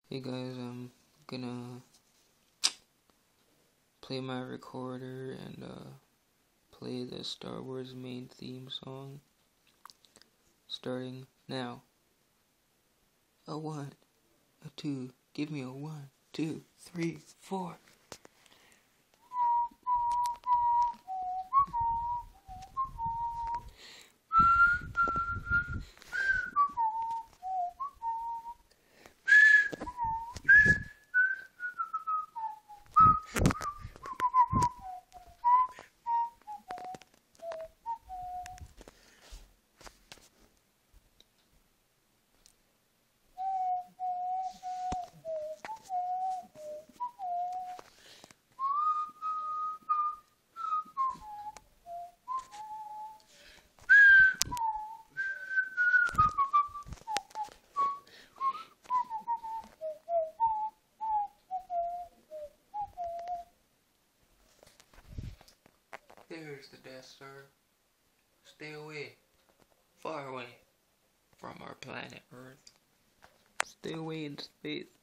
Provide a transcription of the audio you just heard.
Hey guys, I'm gonna play my recorder and play the Star Wars main theme song, starting now. A 1, a 2, give me a 1, 2, 3, 4. There's the Death Star. Stay away, far away from our planet Earth. Stay away in space.